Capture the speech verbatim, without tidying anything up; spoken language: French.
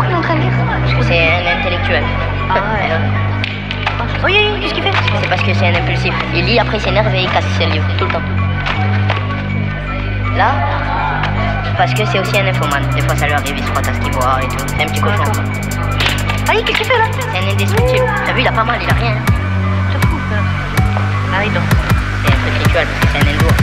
pourquoi il est en train de lire ça? Parce que c'est un intellectuel. Ah ouais. Oui, oui, qu'est-ce qu'il fait? C'est parce que c'est un impulsif. Il lit, après il s'énerve et il casse ses livres, tout le temps. Là, parce que c'est aussi un infomane. Des fois ça lui arrive, il se frotte à ce qu'il voit et tout. C'est un petit cochon. Allez, qu'est-ce qu'il fait là? C'est un indestructible. T'as vu, il a pas mal, il a rien. C'est fou ça. Ah, il dort. C'est un truc rituel parce que c'est un indo.